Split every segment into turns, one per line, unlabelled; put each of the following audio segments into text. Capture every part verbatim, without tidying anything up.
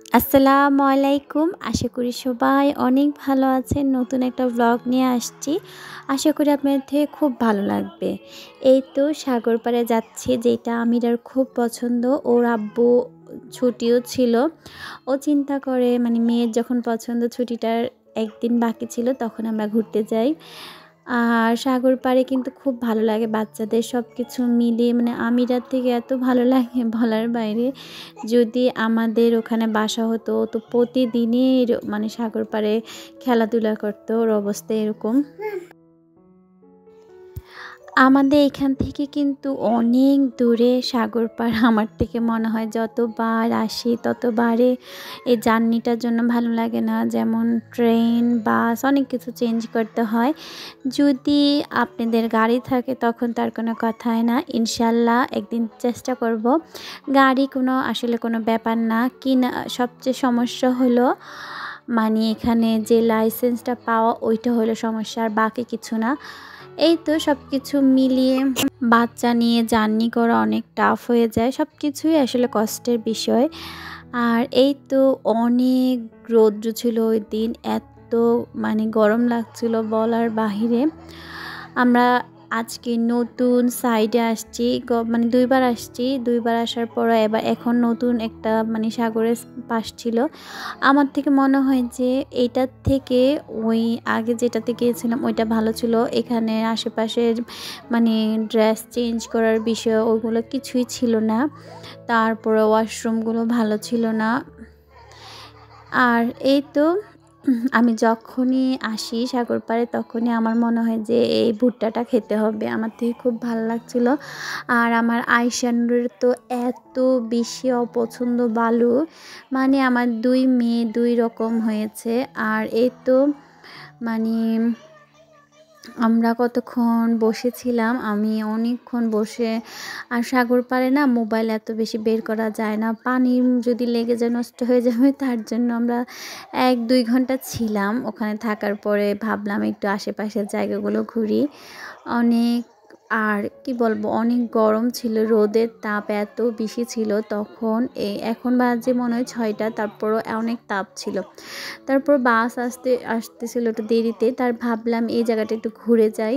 আসসালামু আলাইকুম। আশা করি সবাই অনেক ভালো আছেন। নতুন একটা ব্লগ নিয়ে আসছি। আশা করি আপনাদের খুব ভালো লাগবে। এই তো সাগর পাড়ে যাচ্ছি, যেটা আমিরার খুব পছন্দ। ওর আব্বু ছুটিও ছিল। ও চিন্তা করে, মানে মেয়ের যখন পছন্দ, ছুটিটার একদিন বাকি ছিল, তখন আমরা ঘুরতে যাই। আর সাগর পাড়ে কিন্তু খুব ভালো লাগে বাচ্চাদের, সব কিছু মিলিয়ে মানে আমিরার থেকে এত ভালো লাগে বলার বাইরে। যদি আমাদের ওখানে বাসা হতো, তো প্রতিদিনই এর- মানে সাগর পাড়ে খেলাধুলা করতো। ওর অবস্থা এরকম। আমাদের এখান থেকে কিন্তু অনেক দূরে সাগর পাড়। আমার থেকে মনে হয় যতবার আসি ততবারে এই জার্নিটার জন্য ভালো লাগে না। যেমন ট্রেন, বাস, অনেক কিছু চেঞ্জ করতে হয়। যদি আপনাদের গাড়ি থাকে তখন তার কোনো কথাই না। ইনশাল্লাহ একদিন চেষ্টা করব। গাড়ি কোনো আসলে কোনো ব্যাপার না, কিনা সবচেয়ে সমস্যা হলো মানে এখানে যে লাইসেন্সটা পাওয়া, ওইটা হলো সমস্যা, আর বাকি কিছু না। এই তো সব কিছু মিলিয়ে বাচ্চা নিয়ে জার্নি করা অনেক টাফ হয়ে যায়। সব কিছুই আসলে কষ্টের বিষয়। আর এই তো অনেক রৌদ্র ছিল ওই দিন, এত মানে গরম লাগছিল বলার বাহিরে। আমরা আজকে নতুন সাইডে আসছি, মানে দুইবার আসছি। দুইবার আসার পর এবার এখন নতুন একটা মানে সাগরের পাশ ছিল। আমার থেকে মনে হয় যে এইটার থেকে ওই আগে যেটাতে গিয়েছিলাম ওইটা ভালো ছিল। এখানে আশেপাশের মানে ড্রেস চেঞ্জ করার বিষয় ওগুলো কিছুই ছিল না। তারপরে ওয়াশরুমগুলো ভালো ছিল না। আর এই তো আমি যখনই আসি সাগর পাড়ে, তখনই আমার মনে হয় যে এই ভুট্টাটা খেতে হবে। আমার থেকে খুব ভালো লাগছিল। আর আমার আইশানুরের তো এত বেশি অপছন্দ বালু, মানে আমার দুই মেয়ে দুই রকম হয়েছে। আর এই তো মানে আমরা কতক্ষণ বসেছিলাম, আমি অনেকক্ষণ বসে। আর সাগর পাড়ে না মোবাইল এত বেশি বের করা যায় না, পানি যদি লেগে যায় নষ্ট হয়ে যাবে। তার জন্য আমরা এক দুই ঘন্টা ছিলাম ওখানে। থাকার পরে ভাবলাম একটু আশেপাশের জায়গাগুলো ঘুরি। অনেক আর কি বলবো, অনেক গরম ছিল, রোদের তাপ এত বেশি ছিল তখন। এই এখন বাজে মনে হয় ছয়টা, তারপরও অনেক তাপ ছিল। তারপর বাস আসতে আসতেছিল একটু দেরিতে, তার ভাবলাম এই জায়গাটা একটু ঘুরে যাই।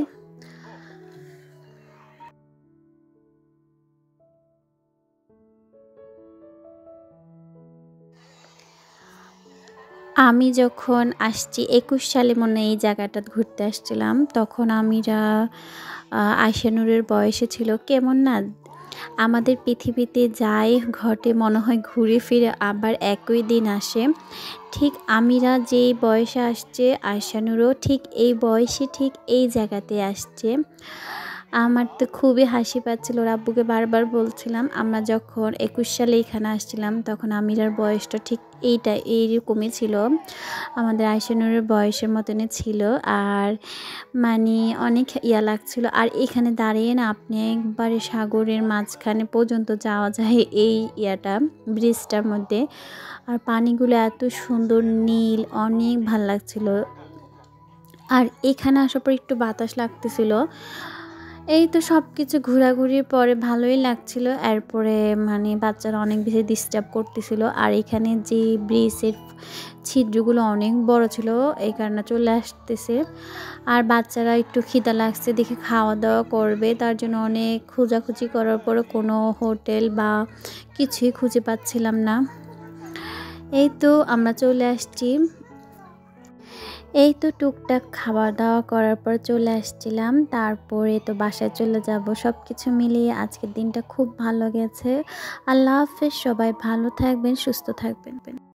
আমি যখন আসছি একুশ সালে মনে হয় এই জায়গাটা ঘুরতে আসছিলাম, তখন আমিরা আয়শানুরের বয়সে ছিল। কেমন না আমাদের পৃথিবীতে যাই ঘটে মনে হয় ঘুরে ফিরে আবার একই দিন আসে। ঠিক আমিরা যেই বয়সে আসছে, আয়শানুরও ঠিক এই বয়সে ঠিক এই জায়গাতে আসছে। আমার তো খুবই হাসি পাচ্ছিল। ওর আব্বুকে বারবার বলছিলাম, আমরা যখন একুশ সালে এখানে আসছিলাম তখন আমিরার বয়সটা ঠিক এইটা এইরকমই ছিল, আমাদের আয়শানুরের বয়সের মতনই ছিল। আর মানে অনেক ইয়া লাগছিল। আর এখানে দাঁড়িয়ে না আপনি একবারে সাগরের মাঝখানে পর্যন্ত যাওয়া যায় এই ইয়াটা, ব্রিজটার মধ্যে। আর পানিগুলো এত সুন্দর নীল, অনেক ভাল লাগছিল। আর এখানে আসার পর একটু বাতাস লাগতেছিল। এই তো সব কিছু ঘোরাঘুরির পরে ভালোই লাগছিল। এরপরে মানে বাচ্চারা অনেক বেশি ডিস্টার্ব করতেছিল। আর এখানে যে ব্রিজের ছিদ্রগুলো অনেক বড় ছিল, এই কারণে চলে আসতেছে। আর বাচ্চারা একটু খিদা লাগছে দেখে খাওয়া দাওয়া করবে, তার জন্য অনেক খোঁজাখুঁজি করার পরে কোনো হোটেল বা কিছুই খুঁজে পাচ্ছিলাম না। এই তো আমরা চলে আসছি। এই তো টুকটাক খাওয়া দাওয়া করার পর চলে আসছিলাম। তারপরে তো বাসায় চলে যাব। সব কিছু মিলিয়ে আজকের দিনটা খুব ভালো গেছে। আল্লাহ হাফেজ। সবাই ভালো থাকবেন, সুস্থ থাকবেন।